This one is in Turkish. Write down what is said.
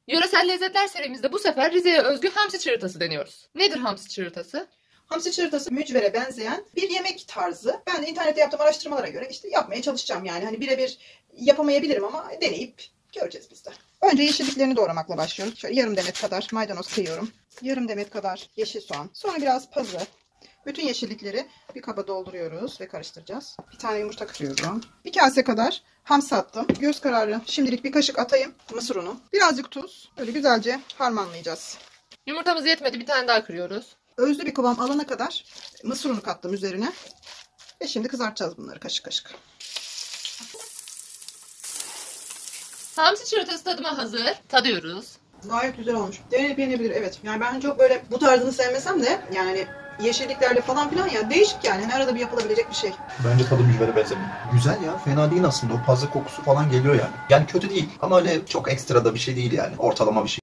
Yöresel lezzetler serimizde bu sefer Rize'ye özgü hamsi çırıtası deniyoruz. Nedir hamsi çırıtası? Hamsi çırtası mücvere benzeyen bir yemek tarzı. Ben de internette yaptığım araştırmalara göre işte yapmaya çalışacağım yani. Hani birebir yapamayabilirim ama deneyip göreceğiz biz de. Önce yeşilliklerini doğramakla başlıyorum. Şöyle yarım demet kadar maydanoz kıyıyorum. Yarım demet kadar yeşil soğan. Sonra biraz pazı. Bütün yeşillikleri bir kaba dolduruyoruz ve karıştıracağız. Bir tane yumurta kırıyorum. Bir kase kadar hamsi attım. Göz kararı şimdilik bir kaşık atayım mısır unu. Birazcık tuz. Böyle güzelce harmanlayacağız. Yumurtamız yetmedi, bir tane daha kırıyoruz. Özlü bir kıvam alana kadar mısır unu kattım üzerine. Ve şimdi kızartacağız bunları kaşık kaşık. Hamsi çırıtası tadıma hazır. Tadıyoruz. Gayet güzel olmuş. Denenip yenebilir, evet. Yani ben çok böyle bu tarzını sevmesem de yani yeşilliklerle falan filan ya değişik yani. Hani arada bir yapılabilecek bir şey. Bence tadı mücvere benzemiyor. Güzel ya, fena değil aslında. O pazı kokusu falan geliyor yani. Yani kötü değil ama öyle çok ekstra da bir şey değil yani. Ortalama bir şey.